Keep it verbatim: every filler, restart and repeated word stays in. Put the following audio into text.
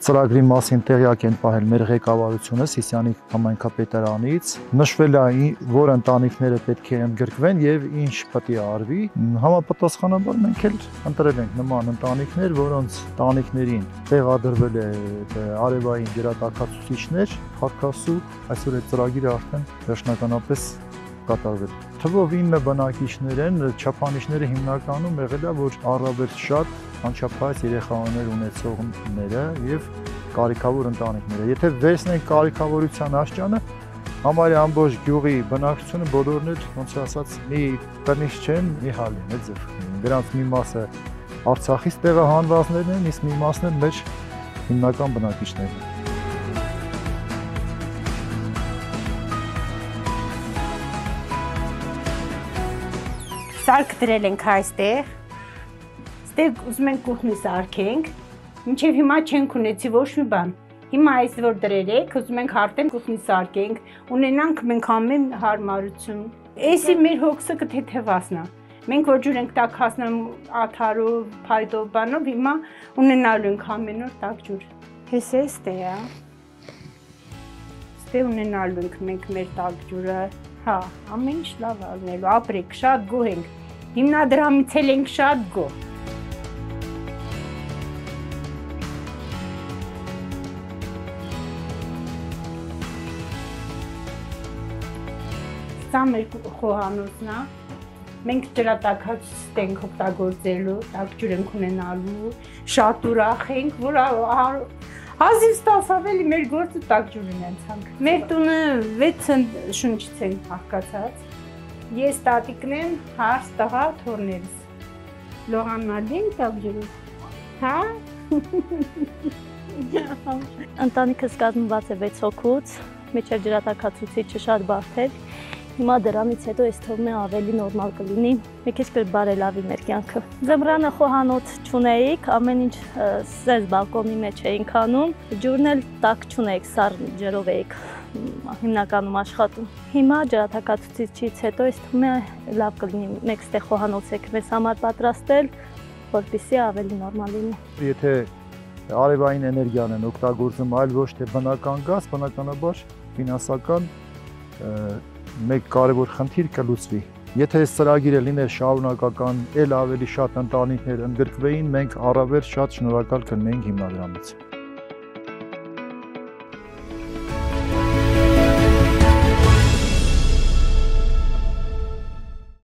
ծրագրի մասին տեղյակ են պահել մեր ղեկավարությունը Սիսիանի համայնքապետարանից, նշվել է, որ ընտանիքները պետք է ընդգրկվեն եւ ինչ պետք է արվի։ Համապատասխանաբար մենք էլ ընտրել ենք նման ընտանիքներ, որոնց ընտանիքներին տեղադրվել է արևային ջրատաքացուցիչներ, փառքասու, այսօր այդ ծրագիրը արդեն վերջնականապես կատարվել։ Թվով ինը բնակիչներ են, չափանիշները հիմնականում եղել է, որ առավել շատ անչափահաս երեխաներ ունեցողները եւ կարիքավոր ընտանիքները։ Եթե վերցնենք կարիքավորության աշճանը, համարյա ամբողջ գյուղի բնակչությունը բոլորն էլ ոնց ասած մի տնից չեն, մի հալին է ձև։ Դրանց մի մասը Արցախից տեղահանվածներն են, իսկ մի մասն էլ մեր հիմնական բնակիչներն են։ Սարք դրել ենք այստեղ, ստեղ ուզում ենք կուխնի սարքենք, մինչև հիմա չենք ունեցի ոչ մի բան։ Հիմա այս որ դրել եք, ուզում ենք արդեն կուխնի սարքենք, ունենանք մենք ամեն հարմարություն։ Էսի մեր հոգսը կթեթևացնա։ Մենք որ ջուր ենք տակ հասնում աթարով, փայտով, բանով, հիմա ունենալու ենք ամեն օր տակ ջուր։ Հես է ստե է։ Ստե ունենալու ենք մենք մեր տակ ջուրը։ Հա, ամեն ինչ լավ ալնելու, ապրեք, շատ գոհ ենք, հիմնադրամից էլ ենք շատ գոհ։ Սա մեր խոհանոցն է, մենք ջրատաքացուցիչ ենք օգտագործելու, տաք ջուր ենք ունենալու, շատ ուրախ ենք, որ հազիվ ստացավ էլի մեր գործը տաք ջուր ունենցանք։ Մեր տունը վեց շունչից են հաղկացած, ես տատիկն եմ, հարս տղա թորներս, լողանալի ենք տաք ջուրով, հա։ Ընտանիքս կազմված է վեց հոգուց, մեջև ջրատաքացուցիչը շատ բարդ էր, հիմա դրանից հետո ես թվում է ավելի նորմալ կլինի, մեկ այսպես բարելավի մեր կյանքը։ Ձմռանը խոհանոց չունեիք, ամեն ինչ սեզ բալկոնի մեջ էինք անում, ջուրն էլ տաք չունեիք, սառն ջրով էիք հիմնականում աշխատում։ Հիմա ջրատաքացուցիչից հետո ես թվում է լավ կլինի, մեկ ստեղ խոհանոց եք մեզ համար պատրաստել, որպեսզի ավելի նորմալ լինի։ Եթե արևային էներգիան են օգտագործում, այլ ոչ թե բնական գազ, բնականաբար ֆինանսական մեկ կարևոր խնդիր կլուծվի։ Եթե այս ծրագիրը լիներ շարունակական, ել ավելի շատ ընտանիքներ ընդգրկվեին, մենք առավել շատ շնորհակալ կլինեինք հիմնադրամից։